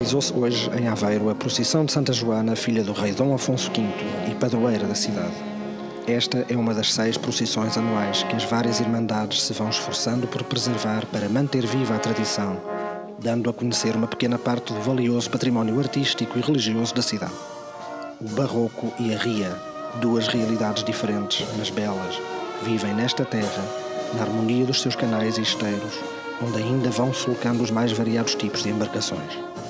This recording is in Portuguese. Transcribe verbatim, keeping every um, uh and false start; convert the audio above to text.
Realizou-se hoje, em Aveiro, a procissão de Santa Joana, filha do rei Dom Afonso quinto e padroeira da cidade. Esta é uma das seis procissões anuais que as várias irmandades se vão esforçando por preservar para manter viva a tradição, dando a conhecer uma pequena parte do valioso património artístico e religioso da cidade. O barroco e a ria, duas realidades diferentes, mas belas, vivem nesta terra, na harmonia dos seus canais e esteiros, onde ainda vão sulcando os mais variados tipos de embarcações.